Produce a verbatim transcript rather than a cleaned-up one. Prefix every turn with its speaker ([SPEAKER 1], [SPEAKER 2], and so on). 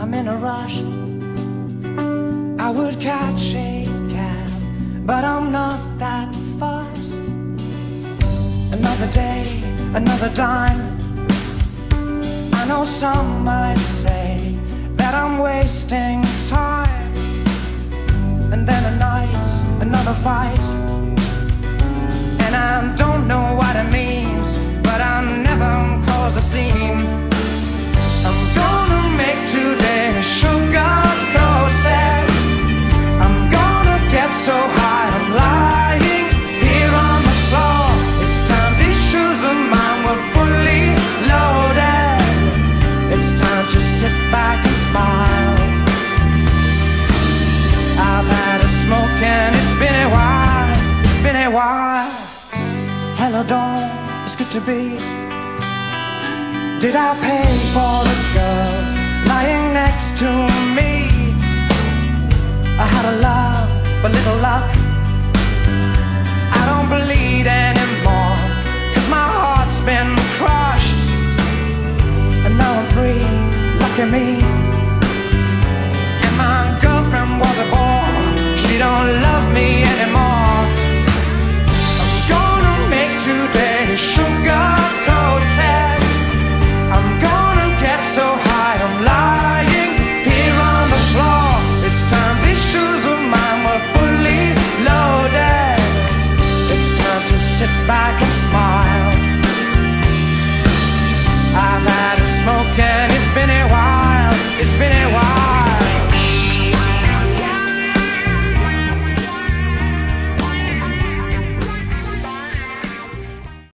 [SPEAKER 1] I'm in a rush, I would catch a cab, but I'm not that fast. Another day, another dime. I know some might say that I'm wasting time. And then a night, another fight, and I don't know what it means, but I never cause a scene. I'm gonna make today sugar-coated. I'm gonna get so high I'm lying here on the floor. It's time these shoes of mine were fully loaded. It's time to sit back and smile. I've had a smoke and it's been a while, it's been a while. Hello dawn, it's good to be. Did I pay for the girl lying next to me? I had a love, but little luck. I don't bleed anymore, cause my heart's been crushed. And now I'm free, lucky me. And my girlfriend was a bore, she don't love me anymore.